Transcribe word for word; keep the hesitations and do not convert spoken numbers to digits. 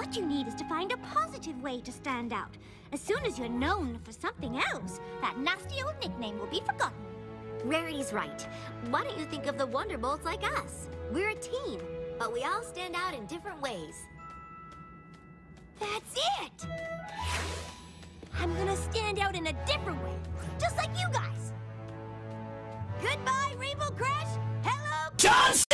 What you need is to find a positive way to stand out. As soon as you're known for something else, that nasty old nickname will be forgotten. Rarity's right. Why don't you think of the Wonderbolts like us? We're a team, but we all stand out in different ways. That's it! I'm gonna stand out in a different way, just like you guys. Goodbye, Rainbow Crash! Hello, John